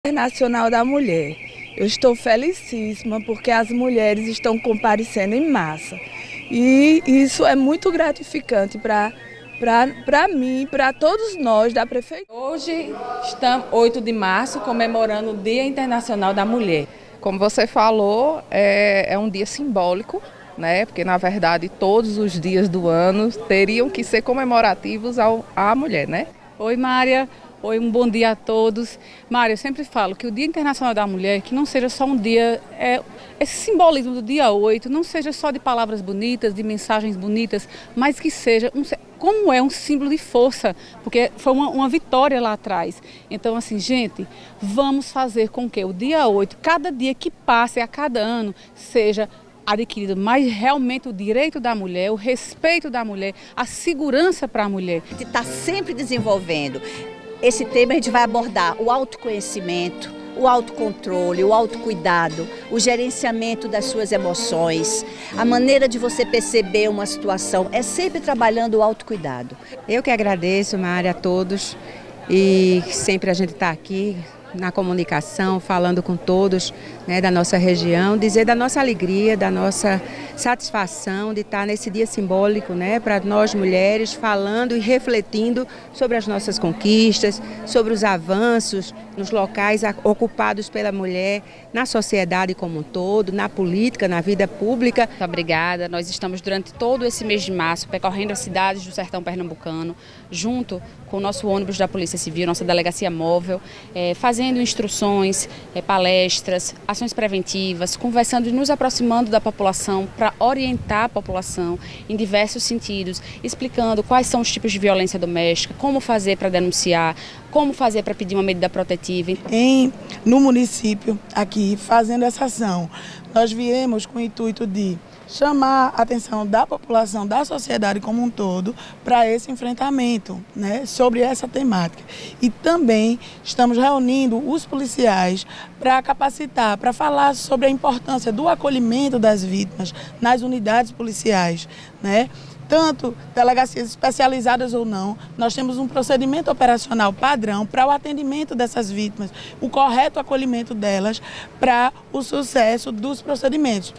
Internacional da Mulher. Eu estou felicíssima porque as mulheres estão comparecendo em massa. E isso é muito gratificante para mim, para todos nós da Prefeitura. Hoje estamos 8 de março comemorando o Dia Internacional da Mulher. Como você falou, é um dia simbólico, né? Porque na verdade todos os dias do ano teriam que ser comemorativos à mulher, né? Oi, Mária. Oi, um bom dia a todos. Mária, eu sempre falo que o Dia Internacional da Mulher, que não seja só um dia, esse simbolismo do dia 8, não seja só de palavras bonitas, de mensagens bonitas, mas que seja, como é um símbolo de força, porque foi uma vitória lá atrás. Então, assim, gente, vamos fazer com que o dia 8, cada dia que passe a cada ano, seja adquirido mais realmente o direito da mulher, o respeito da mulher, a segurança para a mulher. A gente está sempre desenvolvendo. Esse tema a gente vai abordar o autoconhecimento, o autocontrole, o autocuidado, o gerenciamento das suas emoções, a maneira de você perceber uma situação, é sempre trabalhando o autocuidado. Eu que agradeço, Mária, a todos, e sempre a gente está aqui na comunicação, falando com todos, né, da nossa região, dizer da nossa alegria, da nossa satisfação de estar nesse dia simbólico, né, para nós mulheres, falando e refletindo sobre as nossas conquistas, sobre os avanços nos locais ocupados pela mulher, na sociedade como um todo, na política, na vida pública. Muito obrigada. Nós estamos durante todo esse mês de março percorrendo as cidades do sertão pernambucano, junto com o nosso ônibus da Polícia Civil, nossa delegacia móvel, fazendo instruções, palestras, ações preventivas, conversando e nos aproximando da população para orientar a população em diversos sentidos, explicando quais são os tipos de violência doméstica, como fazer para denunciar, como fazer para pedir uma medida protetiva. No município, aqui, fazendo essa ação, nós viemos com o intuito de chamar a atenção da população, da sociedade como um todo, para esse enfrentamento, né, sobre essa temática. E também estamos reunindo os policiais para capacitar, para falar sobre a importância do acolhimento das vítimas nas unidades policiais, né? Tanto delegacias especializadas ou não, nós temos um procedimento operacional padrão para o atendimento dessas vítimas, o correto acolhimento delas para o sucesso dos procedimentos.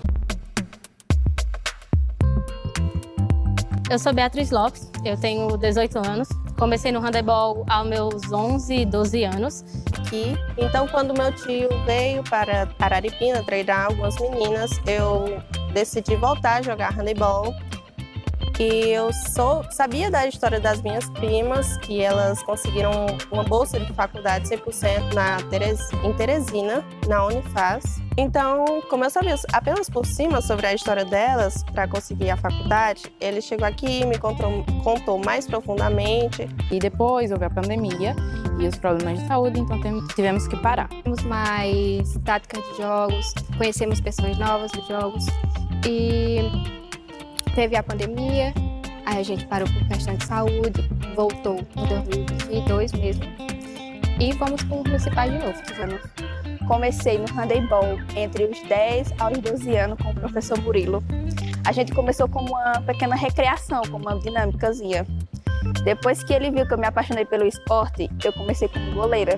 Eu sou Beatriz Lopes, eu tenho 18 anos, comecei no handebol aos meus 11, 12 anos. Então, quando meu tio veio para Araripina treinar algumas meninas, eu decidi voltar a jogar handebol. E eu sabia da história das minhas primas, que elas conseguiram uma bolsa de faculdade 100% em Teresina, na Unifaz. Então, como eu sabia apenas por cima sobre a história delas para conseguir a faculdade, ele chegou aqui e me contou mais profundamente. E depois houve a pandemia e os problemas de saúde, então tivemos que parar. Temos mais táticas de jogos, conhecemos pessoas novas de jogos e teve a pandemia, aí a gente parou por questão de saúde, voltou em 2022 mesmo e vamos com os municipais de novo. Comecei no handebol entre os 10 aos 12 anos com o professor Murilo. A gente começou como uma pequena recreação, como uma dinâmicazinha. Depois que ele viu que eu me apaixonei pelo esporte, eu comecei como goleira.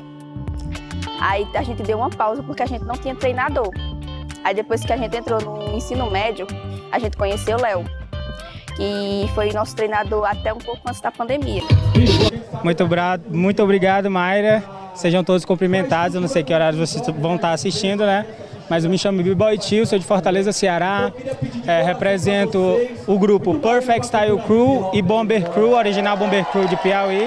Aí a gente deu uma pausa porque a gente não tinha treinador. Aí depois que a gente entrou no ensino médio, a gente conheceu o Léo, que foi nosso treinador até um pouco antes da pandemia. Muito obrigado, Mayra. Sejam todos cumprimentados. Eu não sei que horário vocês vão estar assistindo, né? Mas eu me chamo B-Boy Tio, sou de Fortaleza, Ceará. Represento o grupo Perfect Style Crew e Bomber Crew, original Bomber Crew de Piauí.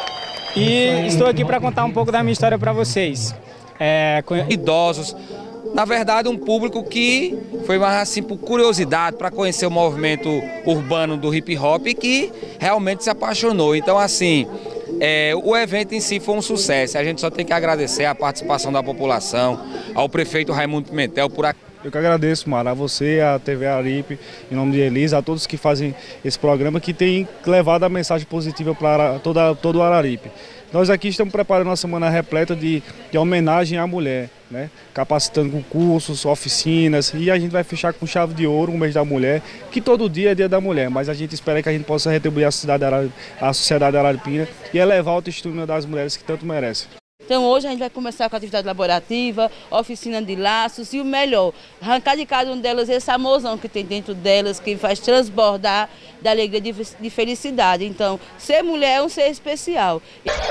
E estou aqui para contar um pouco da minha história para vocês. Idosos. Na verdade, um público que foi mais assim por curiosidade, para conhecer o movimento urbano do hip hop e que realmente se apaixonou. Então, assim, o evento em si foi um sucesso. A gente só tem que agradecer a participação da população, ao prefeito Raimundo Pimentel por aqui. Eu que agradeço, Mara, a você, a TV Araripe, em nome de Elisa, a todos que fazem esse programa, que tem levado a mensagem positiva para todo o Araripe. Nós aqui estamos preparando uma semana repleta de homenagem à mulher, né? Capacitando com cursos, oficinas, e a gente vai fechar com chave de ouro o mês da mulher, que todo dia é dia da mulher, mas a gente espera que a gente possa retribuir a sociedade araripina e elevar a autoestima das mulheres que tanto merecem. Então hoje a gente vai começar com a atividade laborativa, oficina de laços e o melhor, arrancar de cada uma delas esse amorzão que tem dentro delas, que faz transbordar da alegria de felicidade. Então, ser mulher é um ser especial.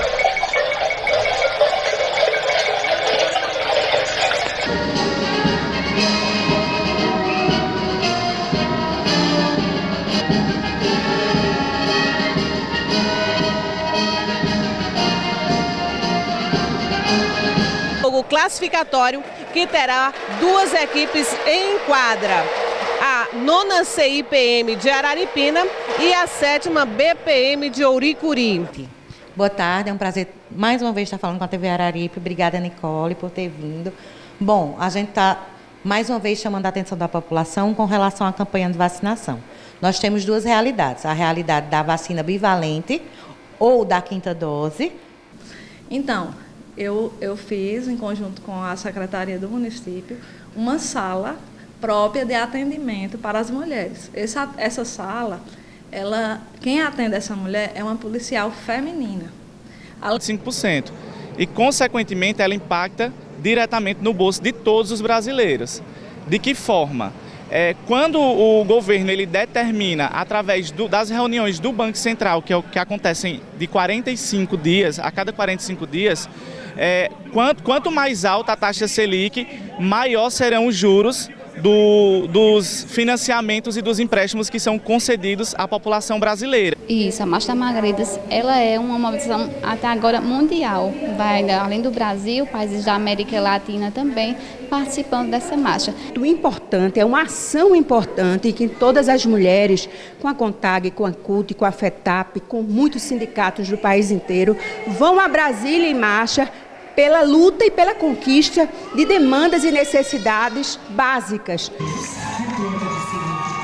Classificatório que terá duas equipes em quadra, a 9ª CIPM de Araripina e a 7ª BPM de Ouricuri. Boa tarde, é um prazer mais uma vez estar falando com a TV Araripe. Obrigada, Nicole, por ter vindo. Bom, a gente está mais uma vez chamando a atenção da população com relação à campanha de vacinação. Nós temos duas realidades, a realidade da vacina bivalente ou da 5ª dose. Então, eu fiz, em conjunto com a Secretaria do Município, uma sala própria de atendimento para as mulheres. Essa sala, quem atende essa mulher é uma policial feminina. 5%. E, consequentemente, ela impacta diretamente no bolso de todos os brasileiros. De que forma? Quando o governo ele determina, através das reuniões do Banco Central, que acontecem de 45 dias, a cada 45 dias, quanto mais alta a taxa Selic, maior serão os juros dos financiamentos e dos empréstimos que são concedidos à população brasileira. Isso, a Marcha Margaridas, ela é uma mobilização até agora mundial. Vai além do Brasil, países da América Latina também participando dessa marcha. O importante, é uma ação importante que todas as mulheres, com a CONTAG, com a CUT, com a FETAP, com muitos sindicatos do país inteiro, vão a Brasília em marcha pela luta e pela conquista de demandas e necessidades básicas.